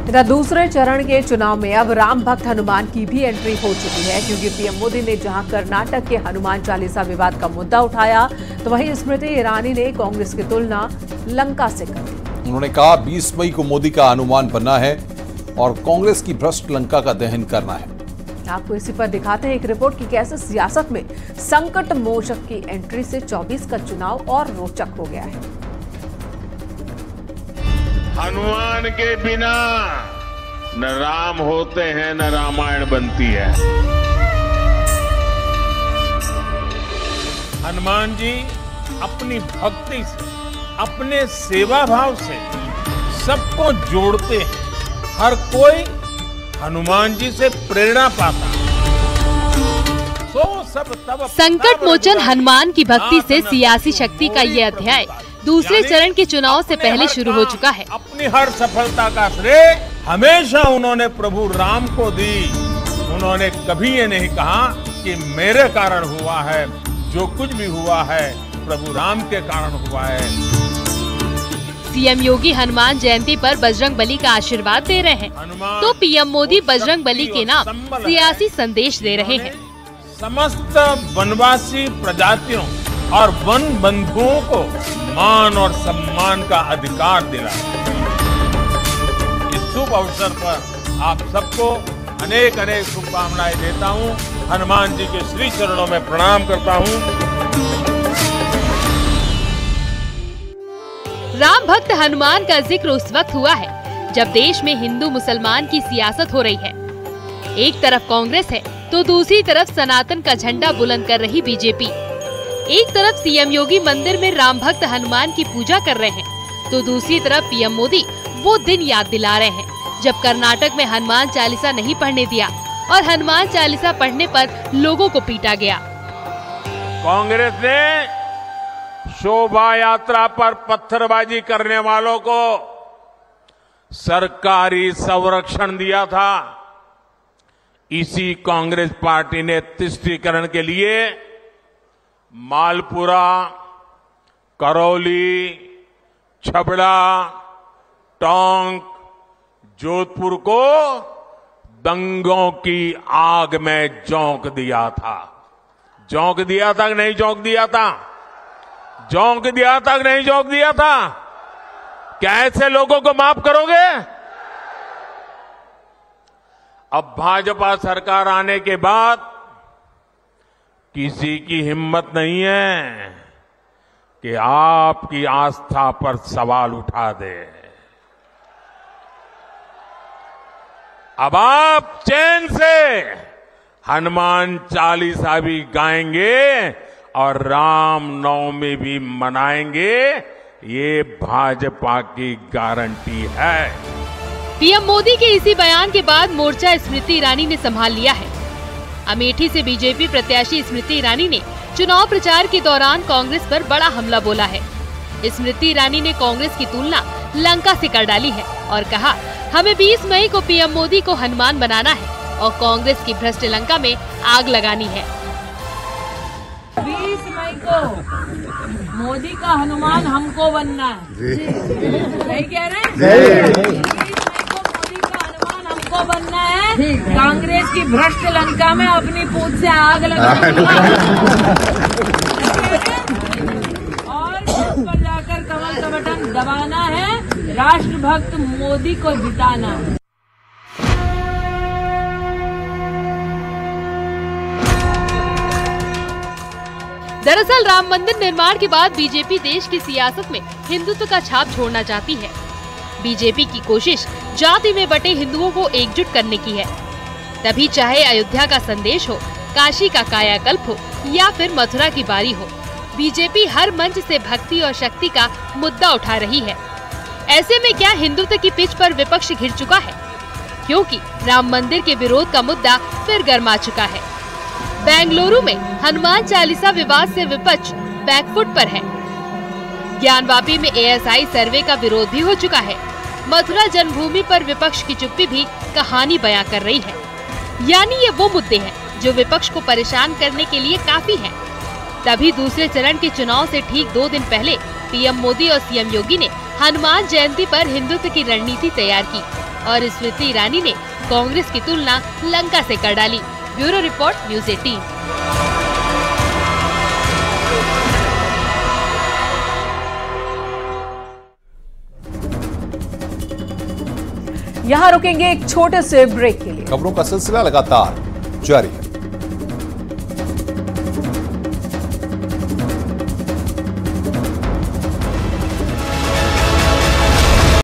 इधर दूसरे चरण के चुनाव में अब राम भक्त हनुमान की भी एंट्री हो चुकी है, क्योंकि पीएम मोदी ने जहां कर्नाटक के हनुमान चालीसा विवाद का मुद्दा उठाया, तो वहीं स्मृति ईरानी ने कांग्रेस की तुलना लंका से कर दी। उन्होंने कहा 20 मई को मोदी का अनुमान बनना है और कांग्रेस की भ्रष्ट लंका का दहन करना है। आपको इसी पर दिखाते हैं एक रिपोर्ट की कैसे सियासत में संकट मोचक की एंट्री से 24 का चुनाव और रोचक हो गया है। हनुमान के बिना न राम होते हैं न रामायण बनती है। हनुमान जी अपनी भक्ति से, अपने सेवा भाव से सबको जोड़ते हैं। हर कोई हनुमान जी से प्रेरणा पाता है। संकट मोचन हनुमान की भक्ति से सियासी शक्ति का ये अध्याय दूसरे चरण के चुनाव से पहले शुरू हो चुका है। अपनी हर सफलता का श्रेय हमेशा उन्होंने प्रभु राम को दी। उन्होंने कभी ये नहीं कहा कि मेरे कारण हुआ है, जो कुछ भी हुआ है प्रभु राम के कारण हुआ है। सीएम योगी हनुमान जयंती पर बजरंगबली का आशीर्वाद दे रहे हैं, तो पीएम मोदी बजरंगबली के नाम सियासी संदेश दे रहे हैं। समस्त वनवासी प्रजातियों और वन बंधुओं को मान और सम्मान का अधिकार दिला। इस शुभ अवसर पर आप सबको अनेक अनेक शुभकामनाएं देता हूं। हनुमान जी के श्री चरणों में प्रणाम करता हूं। राम भक्त हनुमान का जिक्र उस वक्त हुआ है जब देश में हिंदू मुसलमान की सियासत हो रही है। एक तरफ कांग्रेस है तो दूसरी तरफ सनातन का झंडा बुलंद कर रही बीजेपी। एक तरफ सीएम योगी मंदिर में राम भक्त हनुमान की पूजा कर रहे हैं, तो दूसरी तरफ पीएम मोदी वो दिन याद दिला रहे हैं जब कर्नाटक में हनुमान चालीसा नहीं पढ़ने दिया और हनुमान चालीसा पढ़ने पर लोगों को पीटा गया। कांग्रेस ने शोभा यात्रा पर पत्थरबाजी करने वालों को सरकारी संरक्षण दिया था। इसी कांग्रेस पार्टी ने तुष्टीकरण के लिए मालपुरा, करौली, छबड़ा, टोंक, जोधपुर को दंगों की आग में झोंक दिया था। झोंक दिया था कि नहीं झोंक दिया था? झोंक दिया था कि नहीं झोंक दिया था? क्या ऐसे लोगों को माफ करोगे? अब भाजपा सरकार आने के बाद किसी की हिम्मत नहीं है कि आपकी आस्था पर सवाल उठा दे। अब आप चैन से हनुमान चालीसा भी गाएंगे और राम नवमी भी मनाएंगे, ये भाजपा की गारंटी है। पीएम मोदी के इसी बयान के बाद मोर्चा स्मृति ईरानी ने संभाल लिया है। अमेठी से बीजेपी प्रत्याशी स्मृति ईरानी ने चुनाव प्रचार के दौरान कांग्रेस पर बड़ा हमला बोला है। स्मृति ईरानी ने कांग्रेस की तुलना लंका से कर डाली है और कहा, हमें 20 मई को पीएम मोदी को हनुमान बनाना है और कांग्रेस की भ्रष्ट लंका में आग लगानी है। 20 मई को मोदी का हनुमान हमको बनना है। सही कह रहे हैं? 20 मई को मोदी का हनुमान हमको बनना है। कांग्रेस की भ्रष्ट लंका में अपनी पूंछ से आग लगानी और उस पर जाकर कमल का बटन दबाना है। राष्ट्रभक्त मोदी को जिताना है। दरअसल राम मंदिर निर्माण के बाद बीजेपी देश की सियासत में हिंदुत्व का छाप छोड़ना चाहती है। बीजेपी की कोशिश जाति में बटे हिंदुओं को एकजुट करने की है। तभी चाहे अयोध्या का संदेश हो, काशी का कायाकल्प हो या फिर मथुरा की बारी हो, बीजेपी हर मंच से भक्ति और शक्ति का मुद्दा उठा रही है। ऐसे में क्या हिंदुत्व की पिच पर विपक्ष घिर चुका है, क्योंकि राम मंदिर के विरोध का मुद्दा फिर गर्मा चुका है। बेंगलुरु में हनुमान चालीसा विवाद से विपक्ष बैकफुट पर है। ज्ञानवापी में एएसआई सर्वे का विरोध भी हो चुका है। मथुरा जन्मभूमि पर विपक्ष की चुप्पी भी कहानी बयां कर रही है। यानी ये वो मुद्दे हैं जो विपक्ष को परेशान करने के लिए काफी हैं। तभी दूसरे चरण के चुनाव से ठीक 2 दिन पहले पीएम मोदी और सीएम योगी ने हनुमान जयंती पर हिंदुत्व की रणनीति तैयार की। और स्मृति ईरानी ने कांग्रेस की तुलना लंका से कर डाली। Bureau report, news 18। यहां रुकेंगे एक छोटे से ब्रेक के लिए। खबरों का सिलसिला लगातार जारी है।